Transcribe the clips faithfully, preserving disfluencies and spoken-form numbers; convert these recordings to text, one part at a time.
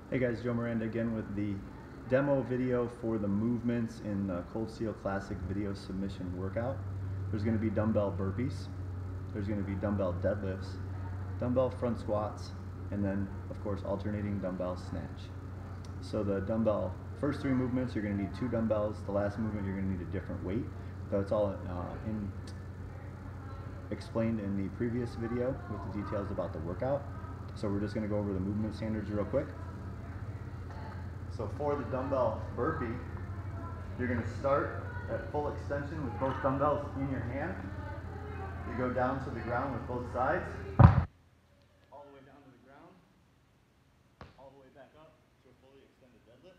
Hey guys, Joe Miranda again with the demo video for the movements in the Cold Steel Classic video submission workout. There's going to be dumbbell burpees, there's going to be dumbbell deadlifts, dumbbell front squats, and then of course alternating dumbbell snatch. So the dumbbell first three movements you're going to need two dumbbells, the last movement you're going to need a different weight. That's all uh, in, explained in the previous video with the details about the workout. So we're just going to go over the movement standards real quick. So for the dumbbell burpee, you're going to start at full extension with both dumbbells in your hand. You go down to the ground with both sides, all the way down to the ground, all the way back up to a fully extended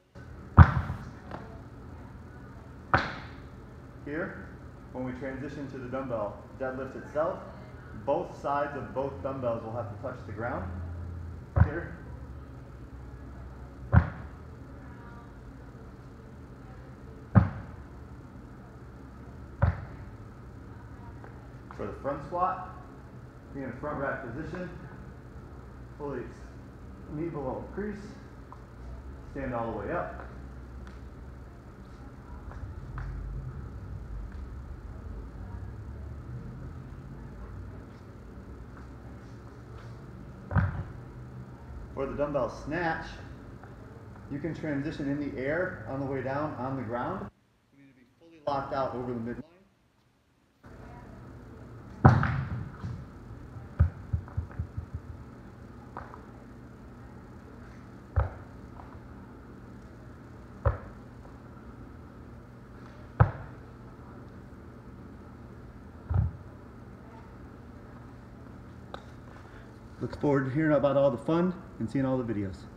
deadlift. Here, when we transition to the dumbbell deadlift itself, both sides of both dumbbells will have to touch the ground. Here. For the front squat, be in a front rack position, fully knee below crease, stand all the way up. For the dumbbell snatch, you can transition in the air on the way down on the ground. You need to be fully locked out over the midline. Look forward to hearing about all the fun and seeing all the videos.